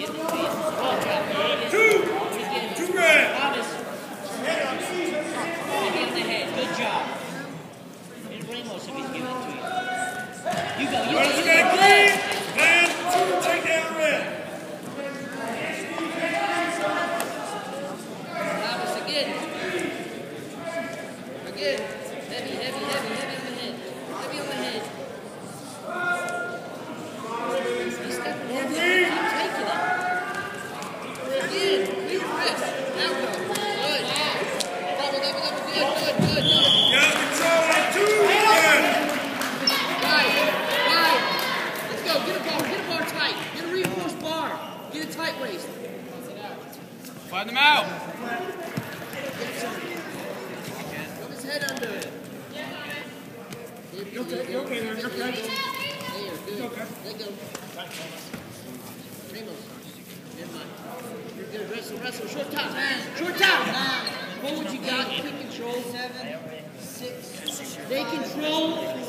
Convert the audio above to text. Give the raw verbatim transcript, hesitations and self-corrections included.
Get the feet. Ball drop. Two. Two red. Thomas. Head on the head. Good job. And Ramos if he's giving it to you. You go. You go. You You got go. green. And two takedown red. Thomas again. Again. Heavy, heavy, heavy, heavy on the head. Heavy on the head. He's stepping heavy. He's taking it. Again. Clear wrist. Now go. Good. Double, double, double. Good, good, good, good. You got control on two red. Right, right. Let's go. Get a bar. Get a bar tight. Get a reinforced bar. Get a tight waist. Find them out. Put his head under it. You okay? You okay there? You okay? There, good. Okay. Let go. Ramos. Never mind. You're good. Wrestle, wrestle. Short time. Short time. Hold what you got. Keep control. Seven. Six. Stay control.